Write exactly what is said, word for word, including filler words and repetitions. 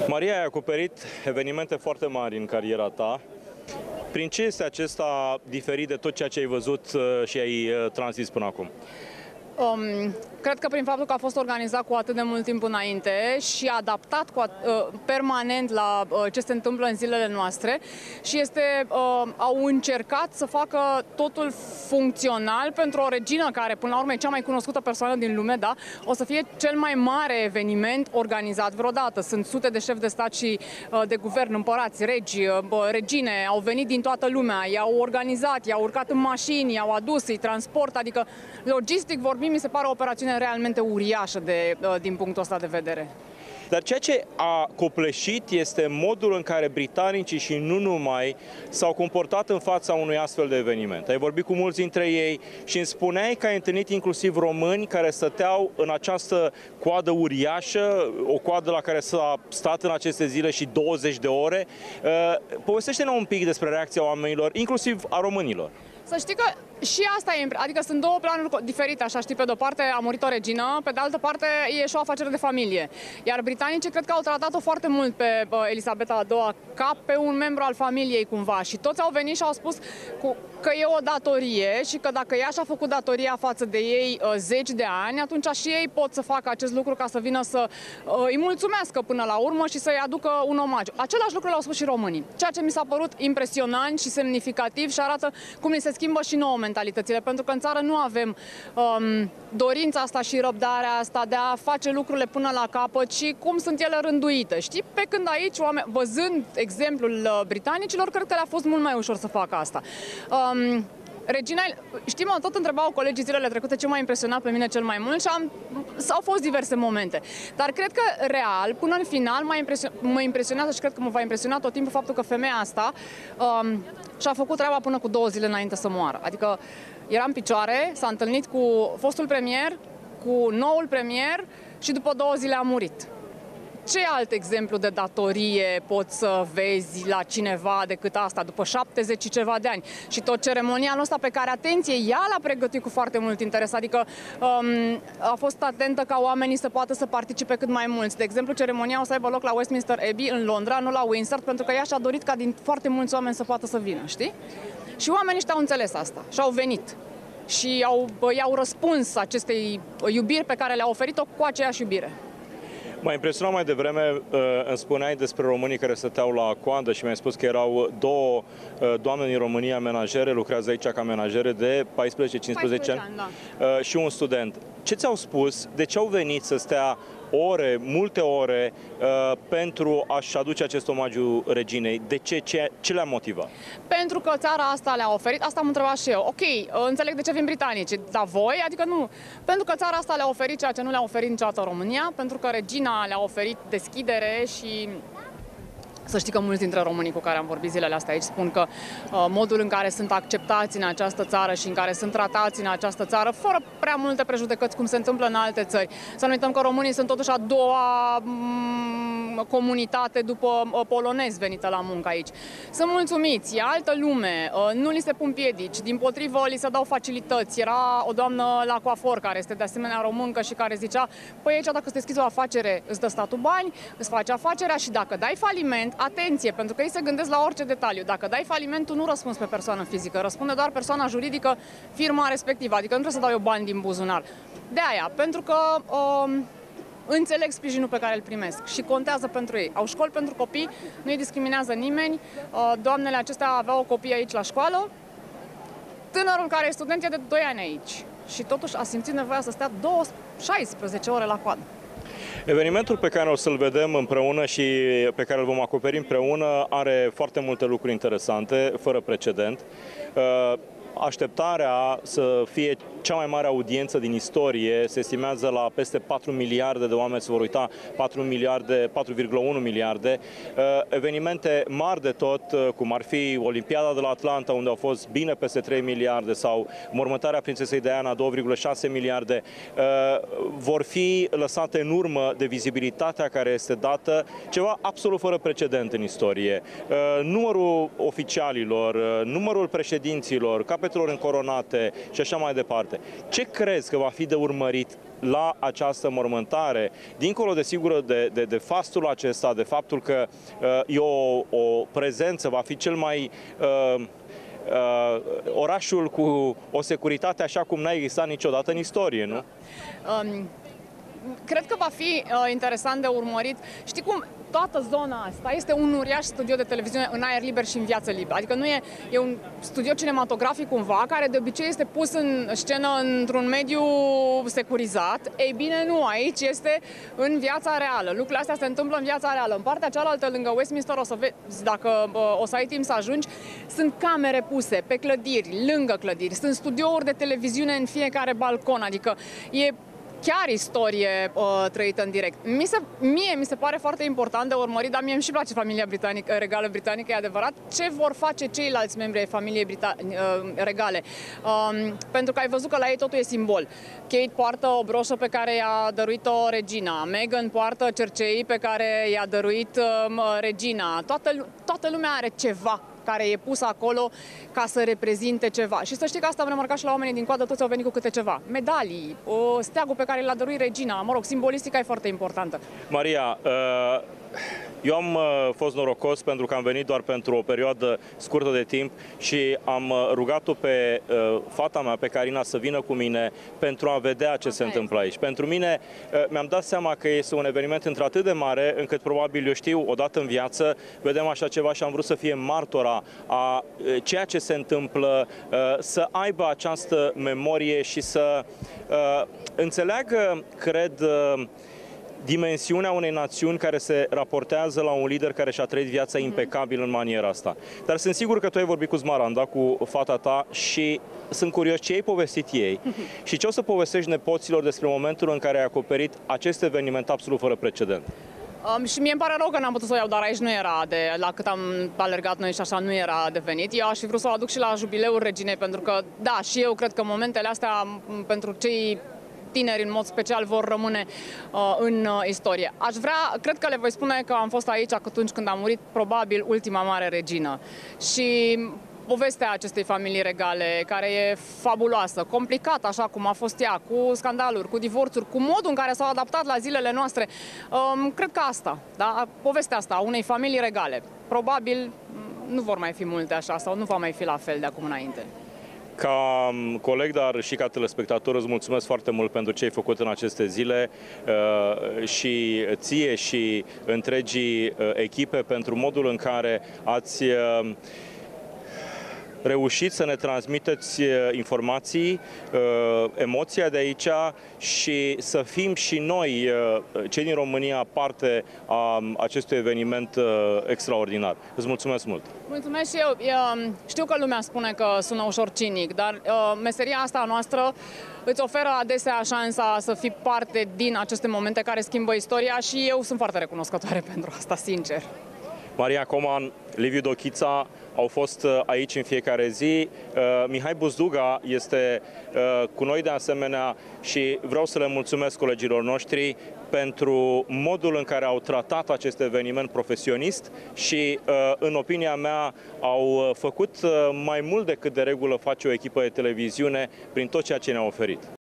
Maria, ai acoperit evenimente foarte mari în cariera ta. Prin ce este acesta diferit de tot ceea ce ai văzut și ai tranzis până acum? Um, cred că prin faptul că a fost organizat cu atât de mult timp înainte și adaptat cu, uh, permanent la uh, ce se întâmplă în zilele noastre și este, uh, au încercat să facă totul funcțional pentru o regină care, până la urmă, e cea mai cunoscută persoană din lume, da? O să fie cel mai mare eveniment organizat vreodată. Sunt sute de șefi de stat și uh, de guvern, împărați, regi, uh, regine, au venit din toată lumea, i-au organizat, i-au urcat în mașini, i-au adus, îi transport, adică logistic vorbim, mi se pare o operațiune realmente uriașă de, din punctul ăsta de vedere. Dar ceea ce a copleșit este modul în care britanicii și nu numai s-au comportat în fața unui astfel de eveniment. Ai vorbit cu mulți dintre ei și îmi spuneai că ai întâlnit inclusiv români care stăteau în această coadă uriașă, o coadă la care s-a stat în aceste zile și douăzeci de ore. Povestește-ne un pic despre reacția oamenilor, inclusiv a românilor. Să știi că și asta e, adică sunt două planuri diferite, așa știi, pe de-o parte a murit o regină, pe de altă parte e și o afacere de familie. Iar britanicii cred că au tratat-o foarte mult pe Elisabeta a doua ca pe un membru al familiei cumva și toți au venit și au spus cu, că e o datorie și că dacă ea și-a făcut datoria față de ei uh, zeci de ani, atunci și ei pot să facă acest lucru ca să vină să uh, îi mulțumească până la urmă și să-i aducă un omagiu. Același lucru l-au spus și românii, ceea ce mi s-a părut impresionant și semnificativ și arată cum ni se schimbă și nouă mentalitățile, pentru că în țară nu avem um, dorința asta și răbdarea asta de a face lucrurile până la capăt și cum sunt ele rânduite, știi? Pe când aici, oameni, văzând exemplul uh, britanicilor, cred că le-a fost mult mai ușor să facă asta. Um, Regina, știi, mă tot întrebau colegii zilele trecute ce m-a impresionat pe mine cel mai mult și am, au fost diverse momente. Dar cred că, real, până în final, mă impresionează, mă impresionează și cred că mă va impresiona tot timpul faptul că femeia asta um, și-a făcut treaba până cu două zile înainte să moară. Adică era în picioare, s-a întâlnit cu fostul premier, cu noul premier și după două zile a murit. Ce alt exemplu de datorie poți să vezi la cineva decât asta, după șaptezeci și ceva de ani? Și tot ceremonialul ăsta pe care, atenție, ea l-a pregătit cu foarte mult interes, adică um, a fost atentă ca oamenii să poată să participe cât mai mulți. De exemplu, ceremonia o să aibă loc la Westminster Abbey, în Londra, nu la Windsor, pentru că ea și-a dorit ca din foarte mulți oameni să poată să vină, știi? Și oamenii ăștia au înțeles asta și au venit. Și au, i-au răspuns acestei iubiri pe care le-a oferit-o cu aceeași iubire. M-a impresionat mai devreme, îmi spuneai despre românii care stăteau la coadă și mi-ai spus că erau două doamne din România, menajere, lucrează aici ca menajere de paisprezece cincisprezece ani, da. Și un student. Ce ți-au spus? De ce au venit să stea ore, multe ore, uh, pentru a-și aduce acest omagiu reginei? De ce? Ce, ce le-a motivat? Pentru că țara asta le-a oferit, asta am întrebat și eu. Ok, înțeleg de ce vin britanicii, dar voi? Adică nu. Pentru că țara asta le-a oferit ceea ce nu le-a oferit niciodată România, pentru că regina le-a oferit deschidere și... Să știi că mulți dintre românii cu care am vorbit zilele astea aici spun că uh, modul în care sunt acceptați în această țară și în care sunt tratați în această țară, fără prea multe prejudecăți cum se întâmplă în alte țări. Să nu uităm că românii sunt totuși a doua mm, comunitate după uh, polonezi venită la muncă aici. Sunt mulțumiți, e altă lume, uh, nu li se pun piedici, dimpotrivă li se dau facilități. Era o doamnă la coafor care este de asemenea româncă și care zicea, păi aici dacă îți deschizi o afacere, îți dă statul bani, îți faci afacerea și dacă dai faliment, atenție, pentru că ei se gândesc la orice detaliu. Dacă dai faliment, tu nu răspunzi pe persoană fizică, răspunde doar persoana juridică, firma respectivă, adică nu trebuie să dau eu bani din buzunar. De aia, pentru că um, înțeleg sprijinul pe care îl primesc și contează pentru ei. Au școli pentru copii, nu îi discriminează nimeni, uh, doamnele acestea aveau copii aici la școală, tânărul care e student e de doi ani aici și totuși a simțit nevoia să stea șaisprezece ore la coadă. Evenimentul pe care o să-l vedem împreună și pe care îl vom acoperi împreună are foarte multe lucruri interesante, fără precedent. Așteptarea să fie cea mai mare audiență din istorie, se estimează la peste patru miliarde de oameni se vor uita, patru miliarde, patru virgulă unu miliarde. Evenimente mari de tot, cum ar fi Olimpiada de la Atlanta, unde au fost bine peste trei miliarde, sau mormântarea prințesei Diana, două virgulă șase miliarde, vor fi lăsate în urmă de vizibilitatea care este dată, ceva absolut fără precedent în istorie. Numărul oficialilor, numărul președinților, capetelor încoronate și așa mai departe. departe. Ce crezi că va fi de urmărit la această mormântare, dincolo de sigur de, de, de fastul acesta, de faptul că uh, e o, o prezență, va fi cel mai uh, uh, orașul cu o securitate așa cum n-a existat niciodată în istorie, nu? Um, cred că va fi uh, interesant de urmărit. Știi cum? Toată zona asta este un uriaș studio de televiziune în aer liber și în viață liberă. Adică nu e, e un studio cinematografic cumva, care de obicei este pus în scenă într-un mediu securizat. Ei bine, nu, aici este în viața reală. Lucrurile astea se întâmplă în viața reală. În partea cealaltă, lângă Westminster, o să vezi, dacă uh, o să ai timp să ajungi, sunt camere puse pe clădiri, lângă clădiri. Sunt studiouri de televiziune în fiecare balcon, adică e chiar istorie uh, trăită în direct. Mi se, mie mi se pare foarte important de urmărit, dar mie îmi și place familia britanică, regală britanică, e adevărat, ce vor face ceilalți membri ai familiei Brita uh, regale. Um, pentru că ai văzut că la ei totul e simbol. Kate poartă o broșă pe care i-a dăruit-o regina, Meghan poartă cerceii pe care i-a dăruit uh, regina. Toată, toată lumea are ceva care e pus acolo ca să reprezinte ceva. Și să știi că asta am remarcat și la oamenii din coadă, toți au venit cu câte ceva. Medalii, o steagul pe care l-a dăruit regina, mă rog, simbolistica e foarte importantă. Maria, eu am fost norocos pentru că am venit doar pentru o perioadă scurtă de timp și am rugat-o pe fata mea, pe Carina, să vină cu mine pentru a vedea ce se întâmplă aici. Pentru mine, mi-am dat seama că este un eveniment într-atât de mare, încât probabil eu știu, odată în viață, vedem așa ceva și am vrut să fie martora a ceea ce se întâmplă, să aibă această memorie și să înțeleagă, cred, dimensiunea unei națiuni care se raportează la un lider care și-a trăit viața impecabil în maniera asta. Dar sunt sigur că tu ai vorbit cu Smaranda, cu fata ta, și sunt curios ce ai povestit ei și ce o să povestești nepoților despre momentul în care ai acoperit acest eveniment absolut fără precedent. Um, și mie îmi pare rău că n-am putut să o iau, dar aici nu era de, la cât am alergat noi și așa, nu era de venit. Eu aș fi vrut să o aduc și la jubileul reginei, pentru că, da, și eu cred că momentele astea, pentru cei tineri în mod special, vor rămâne uh, în uh, istorie. Aș vrea, cred că le voi spune că am fost aici atunci când a murit probabil ultima mare regină. Și povestea acestei familii regale, care e fabuloasă, complicată așa cum a fost ea, cu scandaluri, cu divorțuri, cu modul în care s-au adaptat la zilele noastre. Um, cred că asta, da? Povestea asta a unei familii regale. Probabil nu vor mai fi multe așa sau nu va mai fi la fel de acum înainte. Ca coleg, dar și ca telespectator, îți mulțumesc foarte mult pentru ce ai făcut în aceste zile și ție și întregii echipe pentru modul în care ați reușit să ne transmiteți informații, emoția de aici și să fim și noi, cei din România, parte a acestui eveniment extraordinar. Îți mulțumesc mult! Mulțumesc și eu. Știu că lumea spune că sună ușor cinic, dar meseria asta a noastră îți oferă adesea șansa să fii parte din aceste momente care schimbă istoria și eu sunt foarte recunoscătoare pentru asta, sincer. Maria Coman, Liviu Dochița au fost aici în fiecare zi. Mihai Buzduga este cu noi de asemenea și vreau să le mulțumesc colegilor noștri pentru modul în care au tratat acest eveniment profesionist și, în opinia mea, au făcut mai mult decât de regulă face o echipă de televiziune prin tot ceea ce ne-a oferit.